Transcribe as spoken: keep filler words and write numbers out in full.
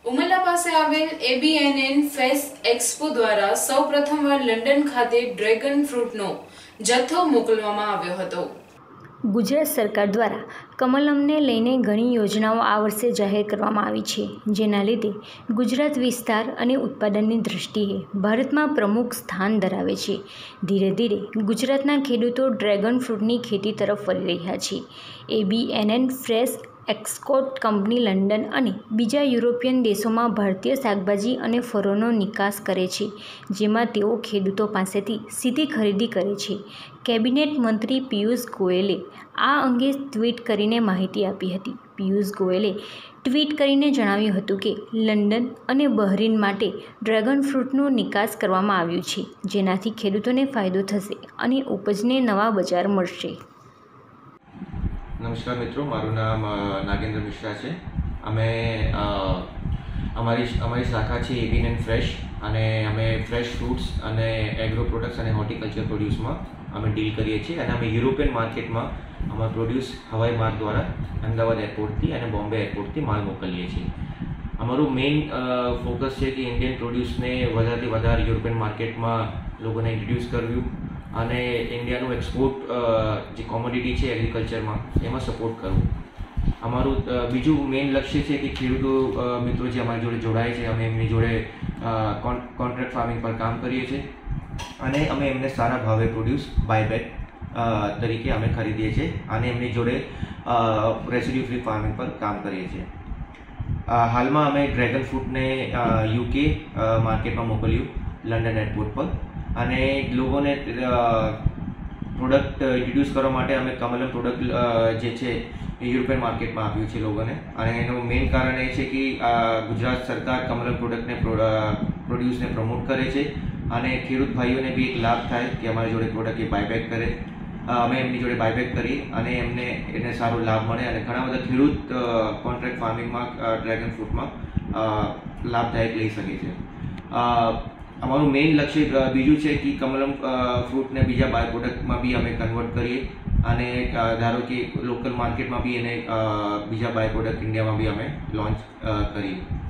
ઉમરલા પાસે આવેલ એબીએનએન fest expo દ્વારા સૌ પ્રથમવાર લંડન ખાતે ડ્રેગન ફ્રૂટનો જથ્થો મોકલવામાં આવ્યો હતો। ગુજરાત સરકાર દ્વારા કમલમને લઈને ઘણી યોજનાઓ આ વર્ષે જાહેર કરવામાં આવી છે, જેના લીધે ગુજરાત વિસ્તાર અને ઉત્પાદનની દૃષ્ટિએ ભારતમાં પ્રમુખ સ્થાન ધરાવે છે। ધીરે ધીરે ગુજરાતના ખેડૂતો ડ્રેગન ફ્રૂટની ખેતી તરફ વળી રહ્યા છે। ABNN fresh export company London અને બીજા યુરોપિયન દેશોમાં ભારતીય શાકભાજી અને ફળોનો નિકાસ કરે છે, જેમાં તેઓ ખેડૂતો પાસેથી સીધી ખરીદી કરે છે। કેબિનેટ મંત્રી પિયુષ ગોયલે આ અંગે ટ્વીટ કરીને માહિતી આપી હતી। પિયુષ ગોયલે ટ્વીટ કરીને જણાવ્યું હતું કે લંડન અને બહરીન માટે ડ્રેગન ફ્રૂટનો નિકાસ કરવામાં આવ્યું છે, જેનાથી ખેડૂતોને ફાયદો થશે અને ઉપજને નવા બજાર મળશે। नमस्कार मित्रों, मारू नाम नागेंद्र मिश्रा है। अमे अमारी अमारी शाखा है एबीएनएन फ्रेश अने अमे फ्रेश फ्रूट्स अने एग्रो प्रोडक्ट्स अने हॉर्टिकल्चर प्रोड्यूस में अमे डील करीए छीए अने अमे यूरोपियन मार्केट में अमे प्रोड्यूस हवाई मार्ग द्वारा अमदावाद एरपोर्ट थी अने बॉम्बे एरपोर्ट थी माल मोकलीए छीए। अमारू मेन फोकस है कि इंडियन प्रोड्यूस ने वधारथी वधारे यूरोपियन मार्केट में लोगों ने इंट्रोड्यूस करव्યું અને ઇન્ડિયાનું એક્સપોર્ટ જે કોમોડિટી છે એગ્રીકલ્ચરમાં એમાં સપોર્ટ કરવું। અમારું બીજું મેઇન લક્ષ્ય છે કે ખેડૂતો મિત્રો જે અમારી જોડે જોડાય છે અમે એમની જોડે કોન્ટ્રાક્ટ ફાર્મિંગ પર કામ કરીએ છીએ અને અમે એમને સારા ભાવે પ્રોડ્યુસ બાયબેક તરીકે અમે ખરીદીએ છીએ અને એમની જોડે રેસિડ્યુ ફ્રી ફાર્મિંગ પર કામ કરીએ છીએ। હાલમાં અમે ડ્રેગન ફ્રૂટને યુકે માર્કેટમાં મોકલ્યું લંડન એરપોર્ટ પર અને લોકોને પ્રોડક્ટ ઇન્ટ્રોડ્યુસ કરવા માટે અમે કમલમ પ્રોડક્ટ જે છે યુરોપિયન માર્કેટમાં આપ્યું છે લોકોને અને એનું મેઇન કારણ એ છે કે ગુજરાત સરકાર કમલમ પ્રોડક્ટને પ્રોડ્યુસને પ્રમોટ કરે છે અને ખેડૂત ભાઈઓને બી એક લાભ થાય કે અમારી જોડે પ્રોડક્ટ એ બાયબેક કરે। અમે એમની જોડે બાયબેક કરી અને એમને એને સારો લાભ મળે અને ઘણા બધા ખેડૂત કોન્ટ્રાક્ટ ફાર્મિંગમાં ડ્રેગન ફ્રૂટમાં લાભદાયક લઈ શકે છે। અમારું મેઇન લક્ષ્ય બીજું છે કે કમલમ ફ્રૂટને બીજા બાય પ્રોડક્ટમાં બી અમે કન્વર્ટ કરીએ અને ધારો કે લોકલ માર્કેટમાં બી એને બીજા બાય પ્રોડક્ટ ઇન્ડિયામાં બી અમે લોન્ચ કરીએ।